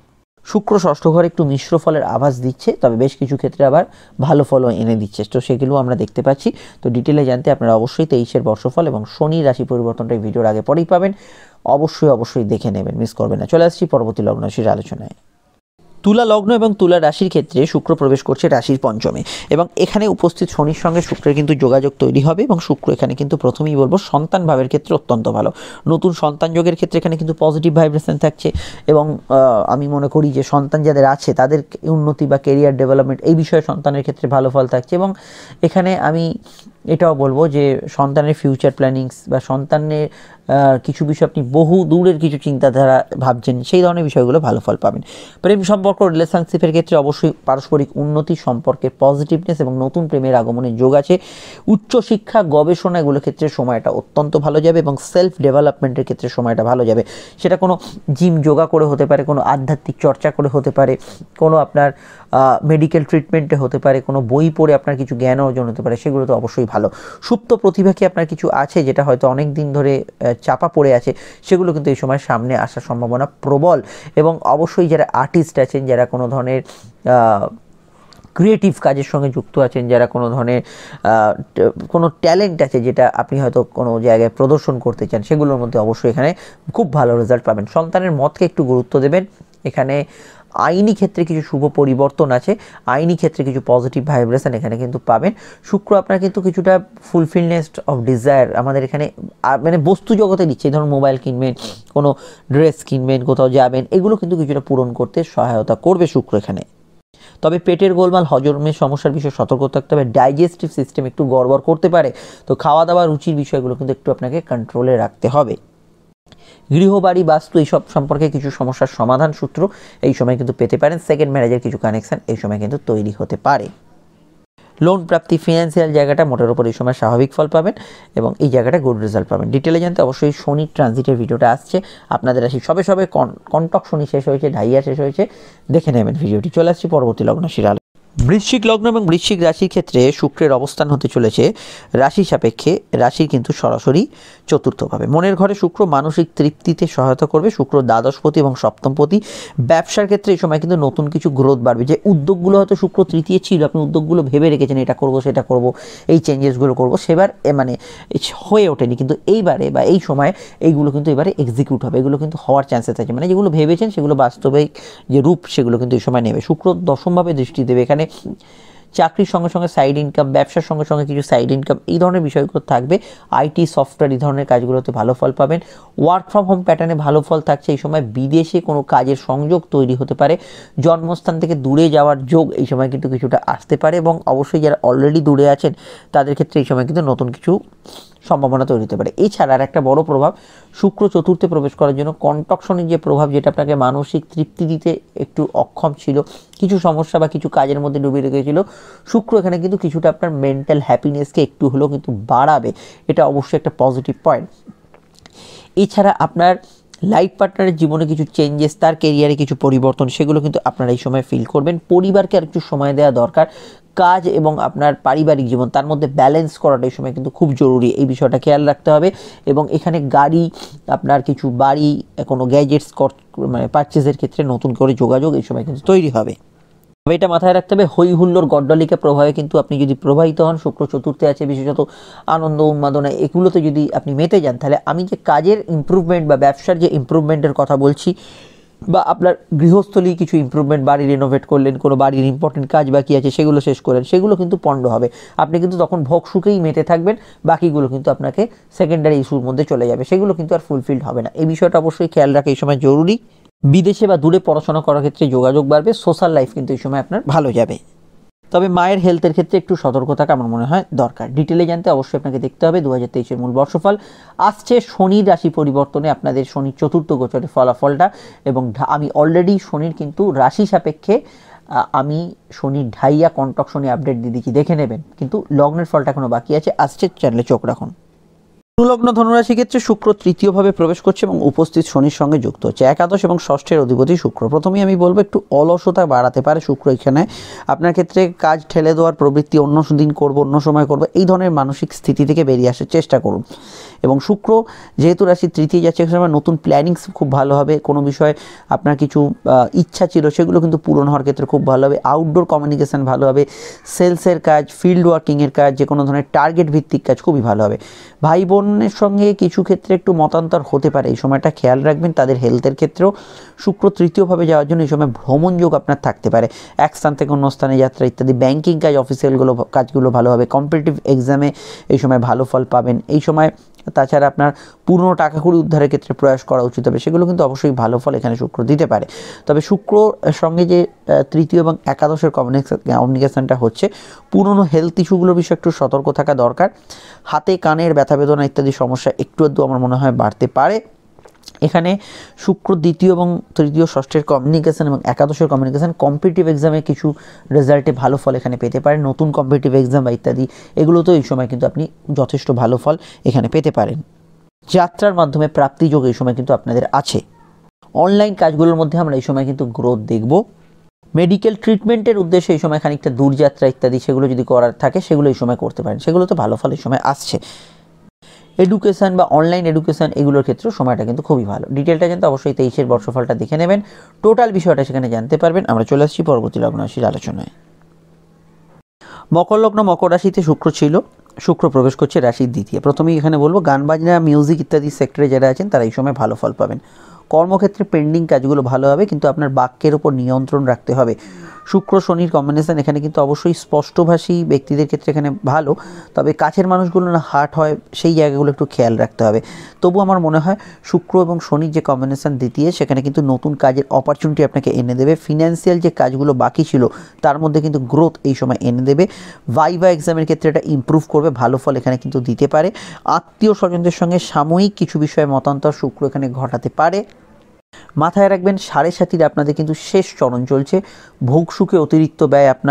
শুক্র ষষ্ঠ ঘরে একটু মিশ্র ফলের আভাস দিচ্ছে, তবে বেশ কিছু ক্ষেত্রে আবার ভালো ফলও এনে দিচ্ছে, তো সেগুলো আমরা দেখতে পাচ্ছি। তো ডিটেলে জানতে আপনারা অবশ্যই তেইশের বর্ষফল এবং শনি রাশি পরিবর্তনটা এই ভিডিওর আগে পরেই পাবেন। অবশ্যই অবশ্যই দেখে নেবেন, মিস করবেন না। চলে আসছি পরবর্তী লগ্ন রাশির আলোচনায়। তুলা লগ্ন এবং তুলা রাশির ক্ষেত্রে শুক্র প্রবেশ করছে রাশির পঞ্চমে এবং এখানে উপস্থিত শনির সঙ্গে শুক্রের কিন্তু যোগাযোগ তৈরি হবে এবং শুক্র এখানে কিন্তু প্রথমেই বলবো সন্তান ভাবের ক্ষেত্রে অত্যন্ত ভালো। নতুন সন্তান যোগের ক্ষেত্রে এখানে কিন্তু পজিটিভ ভাইব্রেশন থাকছে এবং আমি মনে করি যে সন্তান যাদের আছে তাদের উন্নতি বা কেরিয়ার ডেভেলপমেন্ট এই বিষয়ে সন্তানের ক্ষেত্রে ভালো ফল থাকছে। এবং এখানে আমি এটাও বলবো যে সন্তানের ফিউচার প্ল্যানিংস বা সন্তানের কিছু বিষয় আপনি বহু দূরের কিছু চিন্তাধারা ভাবছেন, সেই ধরনের বিষয়গুলো ভালো ফল পাবেন। প্রেম সম্পর্ক, রিলেশনশিপের ক্ষেত্রে অবশ্যই পারস্পরিক উন্নতি, সম্পর্কের পজিটিভনেস এবং নতুন প্রেমের আগমনের যোগ আছে। উচ্চশিক্ষা, গবেষণা এগুলোর ক্ষেত্রে সময়টা অত্যন্ত ভালো যাবে এবং সেলফ ডেভেলপমেন্টের ক্ষেত্রে সময়টা ভালো যাবে। সেটা কোনো জিম যোগা করে হতে পারে, কোনো আধ্যাত্মিক চর্চা করে হতে পারে, কোনো আপনার মেডিকেল ট্রিটমেন্টে হতে পারে, কোনো বই পড়ে আপনার কিছু জ্ঞান অর্জন হতে পারে, সেগুলো তো অবশ্যই ভালো। সুপ্ত প্রতিভা কি আপনার কিছু আছে যেটা হয়তো অনেক দিন ধরে চাপা পড়ে আছে, সেগুলো কিন্তু এই সময় সামনে আসার সম্ভাবনা প্রবল। এবং অবশ্যই যারা আর্টিস্ট আছেন, যারা কোনো ধরনের ক্রিয়েটিভ কাজের সঙ্গে যুক্ত আছেন, যারা কোনো ধরনের কোনো ট্যালেন্ট আছে যেটা আপনি হয়তো কোনো জায়গায় প্রদর্শন করতে চান, সেগুলোর মধ্যে অবশ্যই এখানে খুব ভালো রেজাল্ট পাবেন। সন্তানের মতকে একটু গুরুত্ব দেবেন। এখানে আইনি ক্ষেত্রে কিছু শুভ পরিবর্তন আছে, আইনি ক্ষেত্রে কিছু পজিটিভ ভাইব্রেশন এখানে কিন্তু পাবেন। শুক্র আপনার কিন্তু কিছুটা ফুলফিলনেস অফ ডিজায়ার আমাদের এখানে মানে বস্তু জগতে দিচ্ছে। ধরুন মোবাইল কিনবেন, কোনো ড্রেস কিনবেন, কোথাও যাবেন, এগুলো কিন্তু কিছুটা পূরণ করতে সহায়তা করবে শুক্র এখানে। তবে পেটের গোলমাল, হজমের সমস্যার বিষয়ে সতর্ক থাকতে হবে। ডাইজেস্টিভ সিস্টেম একটু গড়বড় করতে পারে, তো খাওয়া দাওয়া রুচির বিষয়গুলো কিন্তু একটু আপনাকে কন্ট্রোলে রাখতে হবে। গৃহবাড়ি, বাস্তু এইসব সম্পর্কে কিছু সমস্যার সমাধান সূত্র এই সময় কিন্তু পেতে পারেন। সেকেন্ড ম্যারেজের কিছু কানেকশন এই সময় কিন্তু তৈরি হতে পারে। লোন প্রাপ্তি, ফিনান্সিয়াল জায়গাটা মোটের ওপর এই সময় স্বাভাবিক ফল পাবেন এবং এই জায়গাটা গুড রেজাল্ট পাবেন। ডিটেলে জানতে অবশ্যই শনি ট্রানজিটের ভিডিওটা আসছে আপনাদের রাশি। সবে সবে কন্টক শনি শেষ হয়েছে, ঢাইয়া শেষ হয়েছে, দেখে নেবেন ভিডিওটি। চলে আসছি পরবর্তী লগ্ন রাশির আলো। বৃশ্চিক লগ্ন এবং বৃশ্চিক রাশির ক্ষেত্রে শুক্রের অবস্থান হতে চলেছে রাশি সাপেক্ষে রাশির কিন্তু সরাসরি চতুর্থভাবে। মনের ঘরে শুক্র মানসিক তৃপ্তিতে সহায়তা করবে। শুক্র দ্বাদশপতি এবং সপ্তমপতি। ব্যবসার ক্ষেত্রে এই সময় কিন্তু নতুন কিছু গ্রোথ বাড়বে। যে উদ্যোগগুলো হয়তো শুক্র তৃতীয় ছিল, আপনি উদ্যোগগুলো ভেবে রেখেছেন এটা করব সেটা করব এই চেঞ্জেসগুলো করব, সেবার মানে হয়ে ওঠেনি, কিন্তু এইবারে বা এই সময় এইগুলো কিন্তু এবারে এক্সিকিউট হবে, এগুলো কিন্তু হওয়ার চান্সেস আছে। মানে যেগুলো ভেবেছেন সেগুলো বাস্তবিক যে রূপ সেগুলো কিন্তু এই সময় নেবে। শুক্র দশমভাবে দৃষ্টি দেবে। এখানে চাকরির সঙ্গে সঙ্গে সাইড ইনকাম, ব্যবসার সঙ্গে সঙ্গে কিছু সাইড ইনকাম, এই ধরনের বিষয়গুলো থাকবে। আইটি সফটওয়্যার এই ধরনের কাজগুলোতে ভালো ফল পাবেন। ওয়ার্ক ফ্রম হোম প্যাটার্নে ভালো ফল থাকছে। এই সময় বিদেশে কোনো কাজের সংযোগ তৈরি হতে পারে। জন্মস্থান থেকে দূরে যাওয়ার যোগ এই সময় কিন্তু কিছুটা আসতে পারে, এবং অবশ্যই যারা অলরেডি দূরে আছেন তাদের ক্ষেত্রে এই সময় কিন্তু নতুন কিছু সম্ভাবনা তৈরি হতে পারে। এছাড়া আর একটা বড় প্রভাব, শুক্র চতুর্থে প্রবেশ করার জন্য কন্টক শনির যে প্রভাব, যেটা আপনাকে মানসিক তৃপ্তি দিতে একটু অক্ষম ছিল, কিছু সমস্যা বা কিছু কাজের মধ্যে ডুবিয়ে রেখেছিল, শুক্র এখানে কিন্তু কিছুটা আপনার মেন্টাল হ্যাপিনেসকে একটু হলেও কিন্তু বাড়াবে। এটা অবশ্যই একটা পজিটিভ পয়েন্ট। এছাড়া আপনার লাইফ পার্টনারের জীবনে কিছু চেঞ্জেস, তার কেরিয়ারে কিছু পরিবর্তন, সেগুলো কিন্তু আপনারা এই সময় ফিল করবেন। পরিবারকে আর একটু সময় দেওয়া দরকার। কাজ এবং আপনার পারিবারিক জীবন তার মধ্যে ব্যালেন্স করাটা এই সময় কিন্তু খুব জরুরি, এই বিষয়টা খেয়াল রাখতে হবে। এবং এখানে গাড়ি, আপনার কিছু বাড়ি, কোনো গ্যাজেটস মানে পারচেজের ক্ষেত্রে নতুন করে যোগাযোগ এই সময় কিন্তু তৈরি হবে। তবে এটা মাথায় রাখতে হবে, হই হুল্লোর গড্ডলিকা প্রভাবে কিন্তু আপনি যদি প্রবাহিত হন, শুক্র চতুর্থে আছে, বিশেষত আনন্দ উন্মাদনা এগুলোতে যদি আপনি মেতে যান, তাহলে আমি যে কাজের ইমপ্রুভমেন্ট বা ব্যবসার যে ইমপ্রুভমেন্টের কথা বলছি, বা আপনার গৃহস্থলী কিছু ইমপ্রুভমেন্ট, বাড়ি রিনোভেট করলেন, কোনো বাড়ির ইম্পর্টেন্ট কাজ বাকি আছে সেগুলো শেষ করলেন, সেগুলো কিন্তু পণ্ড হবে। আপনি কিন্তু তখন ভোগ সুখেই মেতে থাকবেন, বাকিগুলো কিন্তু আপনাকে সেকেন্ডারি ইস্যুর মধ্যে চলে যাবে, সেগুলো কিন্তু আর ফুলফিলড হবে না। এই বিষয়টা অবশ্যই খেয়াল রাখা এই সময় জরুরি। বিদেশে বা দূরে পড়াশোনা করার ক্ষেত্রে যোগাযোগ বাড়বে। সোশ্যাল লাইফ কিন্তু এই সময় আপনার ভালো যাবে। তবে মায়ের হেলথের ক্ষেত্রে একটু সতর্ক থাকা আমার মনে হয় দরকার। ডিটেলে জানতে অবশ্যই আপনাকে দেখতে হবে দু হাজার তেইশের মূল বর্ষফল। আসছে শনির রাশি পরিবর্তনে আপনাদের শনির চতুর্থ গোচরের ফলাফলটা, এবং আমি অলরেডি শনির কিন্তু রাশি সাপেক্ষে আমি শনির ঢাইয়া কন্টক শনি আপডেট দিয়ে দিচ্ছি, দেখে নেবেন। কিন্তু লগ্নের ফলটা এখনো বাকি আছে, আসছে, চ্যানেলে চোখ রাখুন। লগ্ন ধনুরাশি ক্ষেত্রে শুক্র তৃতীয়ভাবে প্রবেশ করছে এবং উপস্থিত শনির সঙ্গে যুক্ত হচ্ছে। একাদশ এবং ষষ্ঠের অধিপতি শুক্র। প্রথমেই আমি বলবো একটু অলসতা বাড়াতে পারে শুক্র এখানে। আপনার ক্ষেত্রে কাজ ঠেলে দেওয়ার প্রবৃত্তি, অন্য দিন করবো, অন্য সময় করবো, এই ধরনের মানসিক স্থিতি থেকে বেরিয়ে আসার চেষ্টা করুন। এবং শুক্র যেহেতু রাশি তৃতীয় যাচ্ছে, এখানে নতুন প্ল্যানিংস খুব ভালো হবে। কোনো বিষয়ে আপনার কিছু ইচ্ছা ছিল সেগুলো কিন্তু পূরণ হওয়ার ক্ষেত্রে খুব ভালো হবে। আউটডোর কমিউনিকেশান ভালো হবে। সেলসের কাজ, ফিল্ড ওয়ার্কিংয়ের কাজ, যে কোনো ধরনের টার্গেট ভিত্তিক কাজ খুবই ভালো হবে। ভাই বোনের সঙ্গে কিছু ক্ষেত্রে একটু মতান্তর হতে পারে, এই সময়টা খেয়াল রাখবেন। তাদের হেলথের ক্ষেত্রেও শুক্র তৃতীয়ভাবে যাওয়ার জন্য এই সময় ভ্রমণ যোগ আপনার থাকতে পারে, এক স্থান থেকে অন্য স্থানে যাত্রা ইত্যাদি। ব্যাংকিং কাজ, অফিসিয়ালগুলো কাজগুলো ভালো হবে। কম্পিটিটিভ এক্সামে এই সময় ভালো ফল পাবেন এই সময়। তাছাড়া আপনার পুরনো টাকা কড়ি উদ্ধারের ক্ষেত্রে প্রয়াস করা উচিত হবে, সেগুলো কিন্তু অবশ্যই ভালো ফল এখানে শুক্র দিতে পারে। তবে শুক্র সঙ্গে যে তৃতীয় এবং একাদশের কমিউনিকেশনটা হচ্ছে, পুরনো হেলথ ইস্যুগুলোর বিষয়ে একটু সতর্ক থাকা দরকার। হাতে কানের ব্যথা বেদনা ইত্যাদি সমস্যা একটু আধটু আমার মনে হয় বাড়তে পারে। এখানে শুক্র দ্বিতীয় এবং তৃতীয় ষষ্ঠের কমিউনিকেশন এবং একাদশের কমিউনিকেশন, কম্পিটিটিভ এক্সামে কিছু রেজাল্টে ভালো ফল এখানে পেতে পারেন। নতুন কম্পিটিটিভ এক্সাম বা ইত্যাদি এগুলোতেও এই সময় কিন্তু আপনি যথেষ্ট ভালো ফল এখানে পেতে পারেন। যাত্রার মাধ্যমে প্রাপ্তিযোগ এই সময় কিন্তু আপনাদের আছে। অনলাইন কাজগুলোর মধ্যে আমরা এই সময় কিন্তু গ্রোথ দেখব। মেডিকেল ট্রিটমেন্টের উদ্দেশ্যে এই সময় খানিকটা দূরযাত্রা ইত্যাদি সেগুলো যদি করার থাকে সেগুলো এই সময় করতে পারেন, সেগুলো তো ভালো ফল এই সময় আসছে। এডুকেশন বা অনলাইন এডুকেশন এগুলোর ক্ষেত্রেও সময়টা কিন্তু খুবই ভালো। ডিটেলটা জানতে অবশ্যই তেইশের বর্ষফলটা দেখে নেবেন, টোটাল বিষয়টা সেখানে জানতে পারবেন। আমরা চলে আসছি পরবর্তী লগ্ন রাশির আলোচনায়। মকর লগ্ন, মকর রাশিতে শুক্র ছিল, শুক্র প্রবেশ করছে রাশির দ্বিতীয়। প্রথমেই এখানে বলবো গান বাজনা, মিউজিক ইত্যাদি সেক্টরে যারা আছেন তারা এই সময় ভালো ফল পাবেন। কর্মক্ষেত্রে পেন্ডিং কাজগুলো ভালো হবে, কিন্তু আপনার বাক্যের উপর নিয়ন্ত্রণ রাখতে হবে। শুক্র শনির কম্বিনেশন এখানে কিন্তু অবশ্যই স্পষ্টভাষী ব্যক্তিদের ক্ষেত্রে এখানে ভালো, তবে কাছের মানুষগুলো না হার্ট হয় সেই জায়গাগুলো একটু খেয়াল রাখতে হবে। তবু আমার মনে হয় শুক্র এবং শনির যে কম্বিনেশন দ্বিতীয়, সেখানে কিন্তু নতুন কাজের অপরচুনিটি আপনাকে এনে দেবে। ফিনান্সিয়াল যে কাজগুলো বাকি ছিল তার মধ্যে কিন্তু গ্রোথ এই সময় এনে দেবে। ভাইভা এক্সামের ক্ষেত্রে এটা ইম্প্রুভ করবে, ভালো ফল এখানে কিন্তু দিতে পারে। আত্মীয় স্বজনদের সঙ্গে সাময়িক কিছু বিষয়ে মতান্তর শুক্র এখানে ঘটাতে পারে। মাথায় রাখবেন সাড়ে সাতির আপনাদের কিন্তু শেষ চরণ চলছে। ভোগ সুখে অতিরিক্ত ব্যয় আপনার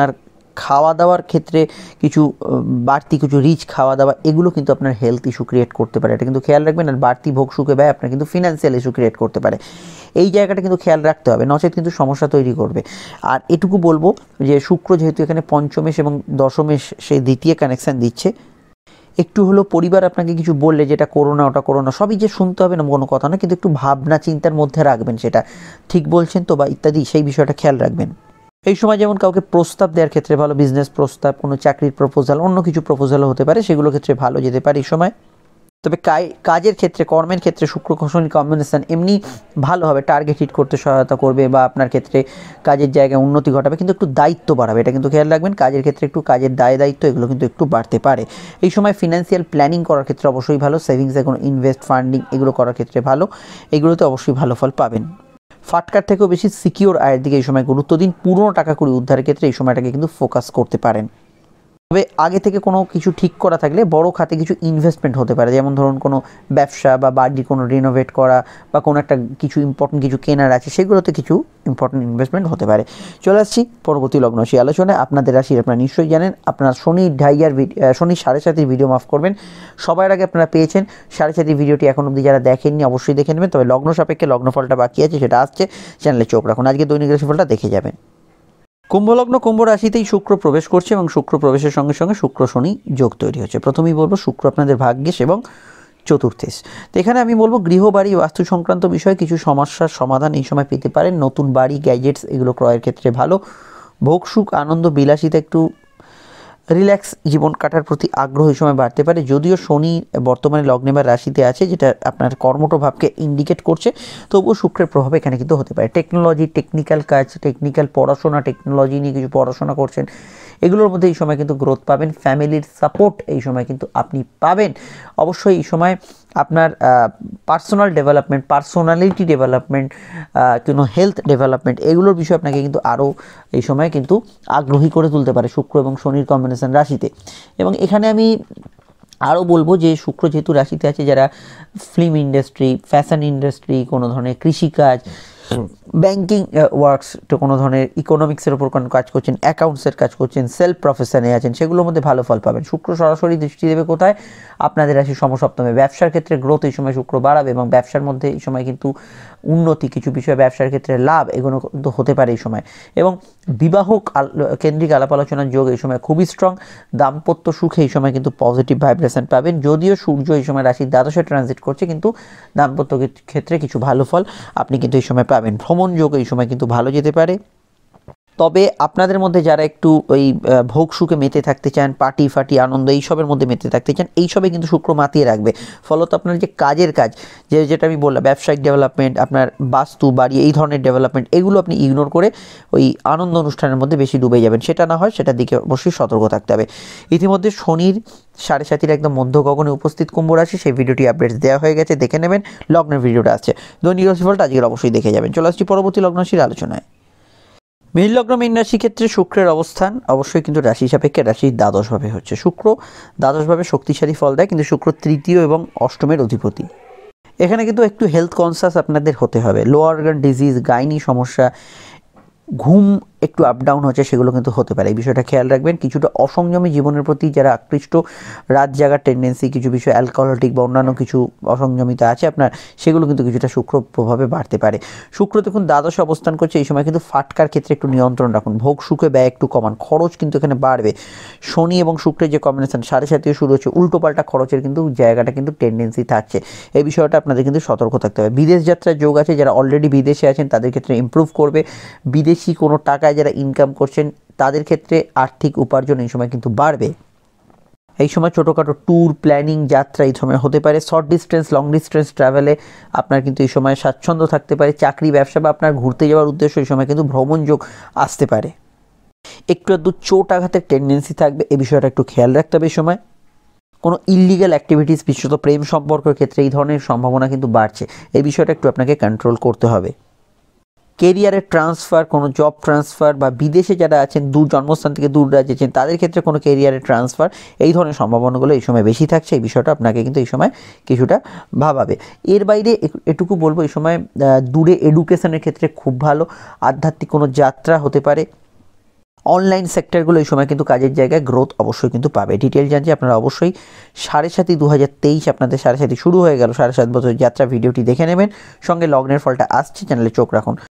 খাওয়া দাওয়ার ক্ষেত্রে কিছু বাড়তি কিছু রিচ খাওয়া দাওয়া এগুলো কিন্তু আপনার হেলথ ইস্যু ক্রিয়েট করতে পারে, এটা কিন্তু খেয়াল রাখবেন। আর বাড়তি ভোগ সুখে ব্যয় আপনার কিন্তু ফিনান্সিয়াল ইস্যু ক্রিয়েট করতে পারে, এই জায়গাটা কিন্তু খেয়াল রাখতে হবে, নচেত কিন্তু সমস্যা তৈরি করবে। আর এটুকু বলবো যে শুক্র যেহেতু এখানে পঞ্চমেশ এবং দশমেশ সেই দ্বিতীয় কানেকশান দিচ্ছে, একটু হলো পরিবার আপনাকে কিছু বললে যেটা করো না ওটা করো না সবই যে শুনতে হবে না কোনো কথা না, কিন্তু একটু ভাবনা চিন্তার মধ্যে রাখবেন সেটা ঠিক বলছেন তো বা ইত্যাদি, সেই বিষয়টা খেয়াল রাখবেন। এই সময় যেমন কাউকে প্রস্তাব দেওয়ার ক্ষেত্রে ভালো, বিজনেস প্রস্তাব, কোনো চাকরির প্রপোজাল, অন্য কিছু প্রপোজালও হতে পারে, সেগুলোর ক্ষেত্রে ভালো যেতে পারে এই সময়। তবে কাজের ক্ষেত্রে, কর্মের ক্ষেত্রে শুক্র শনি কম্বিনেশন এমনি ভালো হবে, টার্গেট হিট করতে সহায়তা করবে বা আপনার ক্ষেত্রে কাজের জায়গায় উন্নতি ঘটাবে, কিন্তু একটু দায়িত্ব বাড়াবে, এটা কিন্তু খেয়াল রাখবেন। কাজের ক্ষেত্রে একটু কাজের দায় দায়িত্ব এগুলো কিন্তু একটু বাড়তে পারে এই সময়। ফিনান্সিয়াল প্ল্যানিং করার ক্ষেত্রে অবশ্যই ভালো, সেভিংসে কোনো ইনভেস্ট ফান্ডিং এগুলো করার ক্ষেত্রে ভালো, এগুলোতে অবশ্যই ভালো ফল পাবেন। ফাটকার থেকেও বেশি সিকিওর আয়ের দিকে এই সময় গুরুত্ব দিন, পুরনো টাকা কড়ি উদ্ধারের ক্ষেত্রে এই সময়টাকে কিন্তু ফোকাস করতে পারেন। তবে আগে থেকে কোনো কিছু ঠিক করা থাকলে বড় খাতে কিছু ইনভেস্টমেন্ট হতে পারে, যেমন ধরুন কোনো ব্যবসা বা বাড়ি কোনো রিনোভেট করা বা কোনো একটা কিছু ইম্পর্টেন্ট কিছু কেনার আছে, সেগুলোতে কিছু ইম্পর্টেন্ট ইনভেস্টমেন্ট হতে পারে। চলে আসছি পরবর্তী লগ্ন রাশি আলোচনায়। আপনাদের রাশি আপনারা নিশ্চয়ই জানেন, আপনার শনি ঢাইয়ার শনি সাড়ে সাতির ভিডিও মাফ করবেন, সবার আগে আপনারা পেয়েছেন। সাড়ে সাতির ভিডিওটি এখন অবধি যারা দেখেননি অবশ্যই দেখে নেবেন, তবে লগ্ন সাপেক্ষে লগ্নফলটা বাকি আছে, সেটা আসছে, চ্যানেলে চোখ রাখুন, আজকে দৈনিক রাশিফলটা দেখে যাবেন। কুম্ভলগ্ন কুম্ভ রাশিতেই শুক্র প্রবেশ করছে এবং শুক্র প্রবেশের সঙ্গে সঙ্গে শুক্র শনি যোগ তৈরি হচ্ছে। প্রথমেই বলবো শুক্র আপনাদের ভাগ্যেশ এবং চতুর্থেশ। তো এখানে আমি বলবো গৃহবাড়ি বাস্তু সংক্রান্ত বিষয়ে কিছু সমস্যার সমাধান এই সময় পেতে পারেন। নতুন বাড়ি, গ্যাজেটস এগুলো ক্রয়ের ক্ষেত্রে ভালো। ভোগ সুখ আনন্দ বিলাসিতা, একটু রিল্যাক্স জীবন কাটার প্রতি আগ্রহ এই সময় বাড়তে পারে। যদিও শনি বর্তমানে লগ্নে বা রাশিতে আছে, যেটা আপনার কর্মঠ ভাবকে ইন্ডিকেট করছে, তবুও শুক্রের প্রভাব এখানে কিন্তু হতে পারে। টেকনোলজি, টেকনিক্যাল কাজ, টেকনিক্যাল পড়াশোনা, টেকনোলজি নিয়ে কিছু পড়াশোনা করছেন, এগুলোর মধ্যে এই সময় কিন্তু গ্রোথ পাবেন। ফ্যামিলির সাপোর্ট এই সময় কিন্তু আপনি পাবেন। অবশ্যই এই সময় আপনার পার্সোনাল ডেভেলপমেন্ট, পার্সোনালিটি ডেভেলপমেন্ট, কোনো হেলথ ডেভেলপমেন্ট এগুলোর বিষয়ে আপনাকে কিন্তু আরও এই সময় কিন্তু আগ্রহী করে তুলতে পারে শুক্র এবং শনির কম্বিনেশন রাশিতে। এবং এখানে আমি আরও বলবো যে শুক্র যেহেতু রাশিতে আছে, যারা ফিল্ম ইন্ডাস্ট্রি, ফ্যাশন ইন্ডাস্ট্রি, কোনো ধরনের কৃষিকাজ, ব্যাঙ্কিং ওয়ার্কস, তো কোনো ধরনের ইকোনমিক্সের ওপর কোনো কাজ করছেন, অ্যাকাউন্টসের কাজ করছেন, সেলফ প্রফেশনে আছেন, সেগুলোর মধ্যে ভালো ফল পাবেন। শুক্র সরাসরি দৃষ্টি দেবে কোথায়? আপনাদের রাশি সমসপ্তমে। ব্যবসার ক্ষেত্রে গ্রোথ এই সময় শুক্র বাড়াবে এবং ব্যবসার মধ্যে এই সময় কিন্তু উন্নতি, কিছু বিষয়ে ব্যবসার ক্ষেত্রে লাভ এগুলো কিন্তু হতে পারে এই সময়। এবং বিবাহ কেন্দ্রিক আলাপ আলোচনার যোগ এই সময় খুবই স্ট্রং। দাম্পত্য সুখে এই সময় কিন্তু পজিটিভ ভাইব্রেশন পাবেন। যদিও সূর্য এই সময় রাশির দ্বাদশে ট্রানজিট করছে, কিন্তু দাম্পত্য ক্ষেত্রে কিছু ভালো ফল আপনি কিন্তু এই সময় পাবেন। ভ্রমণ যোগ এই সময় কিন্তু ভালো যেতে পারে। তবে আপনাদের মধ্যে যারা একটু ওই ভোগ সুখে মেতে থাকতে চান, পার্টি ফাটি আনন্দ এইসবের মধ্যে মেতে থাকতে চান, এইসবে কিন্তু শুক্র মাতিয়ে রাখবে। ফলত আপনার যে কাজের কাজ, যে যেটা আমি বললাম ব্যবসায়িক ডেভেলপমেন্ট, আপনার বাস্তু বাড়ি এই ধরনের ডেভেলপমেন্ট, এগুলো আপনি ইগনোর করে ওই আনন্দ অনুষ্ঠানের মধ্যে বেশি ডুবে যাবেন, সেটা না হয় সেটার দিকে অবশ্যই সতর্ক থাকতে হবে। ইতিমধ্যে শনির সাড়ে সাতির একদম মধ্য গগনে উপস্থিত কুম্ভ রাশি, সেই ভিডিওটি আপডেটস দেওয়া হয়ে গেছে, দেখে নেবেন। লগ্নের ভিডিওটা আসছে, দৈনিক রাশিফলটা আজকের অবশ্যই দেখে যাবেন। চলে আসছি পরবর্তী লগ্ন রাশির আলোচনায়। মীন লগ্ন মীন রাশি ক্ষেত্রে শুক্রের অবস্থান অবশ্যই কিন্তু রাশি সাপেক্ষে রাশির দ্বাদশভাবে হচ্ছে। শুক্র দ্বাদশভাবে শক্তিশালী ফল দেয়, কিন্তু শুক্র তৃতীয় এবং অষ্টমের অধিপতি। এখানে কিন্তু একটু হেলথ কনসাস আপনাদের হতে হবে। লোয়ার অর্গান ডিজিজ, গাইনি সমস্যা, ঘুম একটু আপ ডাউন হচ্ছে, সেগুলো কিন্তু হতে পারে, এই বিষয়টা খেয়াল রাখবেন। কিছুটা অসংযমী জীবনের প্রতি যারা আকৃষ্ট, রাত জাগার টেন্ডেন্সি, কিছু বিষয় অ্যালকোহলিক বা অন্যান্য কিছু অসংযমিতা আছে আপনার, সেগুলো কিন্তু কিছুটা শুক্র প্রভাবে বাড়তে পারে। শুক্র দেখুন দ্বাদশে অবস্থান করছে, এই সময় কিন্তু ফাটকার ক্ষেত্রে একটু নিয়ন্ত্রণ রাখুন। ভোগ সুখে ব্যয় একটু কমান, খরচ কিন্তু এখানে বাড়বে। শনি এবং শুক্রের যে কম্বিনেশন সাড়ে সাতিও শুরু হচ্ছে, উল্টোপাল্টা খরচের কিন্তু জায়গাটা কিন্তু টেন্ডেন্সি থাকছে, এই বিষয়টা আপনাদের কিন্তু সতর্ক থাকতে হবে। বিদেশ যাত্রার যোগ আছে, যারা অলরেডি বিদেশে আছেন তাদের ক্ষেত্রে ইমপ্রুভ করবে। বিদেশি কোনো টাকায় যারা ইনকাম করছেন তাদের ক্ষেত্রে আর্থিক উপার্জন এই সময় কিন্তু বাড়বে। এই সময় ছোটোখাটো ট্যুর প্ল্যানিং, যাত্রা এই সময় হতে পারে। শর্ট ডিস্টেন্স, লং ডিস্টেন্স ট্রাভেলে আপনার কিন্তু এই সময় স্বাচ্ছন্দ্য থাকতে পারে। চাকরি ব্যবসা বা আপনার ঘুরতে যাওয়ার উদ্দেশ্য এই সময় কিন্তু ভ্রমণ যোগ আসতে পারে। একটু আধটু চোট আঘাতের টেন্ডেন্সি থাকবে, এই বিষয়টা একটু খেয়াল রাখতে হবে। এই সময় কোনো ইললিগাল অ্যাক্টিভিটিস, বিশেষত প্রেম সম্পর্কের ক্ষেত্রে এই ধরনের সম্ভাবনা কিন্তু বাড়ছে, এই বিষয়টা একটু আপনাকে কন্ট্রোল করতে হবে। কেরিয়ারের ট্রান্সফার, কোনো জব ট্রান্সফার বা বিদেশে যারা আছেন, দূর জন্মস্থান থেকে দূর রাজ্যে আছেন, তাদের ক্ষেত্রে কোনো কেরিয়ারের ট্রান্সফার, এই ধরনের সম্ভাবনাগুলো এই সময় বেশি থাকছে, এই বিষয়টা আপনাকে কিন্তু এই সময় কিছুটা ভাবাবে। এর বাইরে এটুকু বলবো, এই সময় দূরে এডুকেশনের ক্ষেত্রে খুব ভালো। আধ্যাত্মিক কোনো যাত্রা হতে পারে, অনলাইন সেক্টরগুলো এই সময় কিন্তু কাজের জায়গায় গ্রোথ অবশ্যই কিন্তু পাবে। ডিটেল জানছি আপনারা অবশ্যই সাড়ে সাতই দু হাজার তেইশ আপনাদের সাড়ে সাতই শুরু হয়ে গেল, সাড়ে সাত বছর যাত্রা ভিডিওটি দেখে নেবেন, সঙ্গে লগ্নের ফলটা আসছে, চ্যানেলে চোখ রাখুন।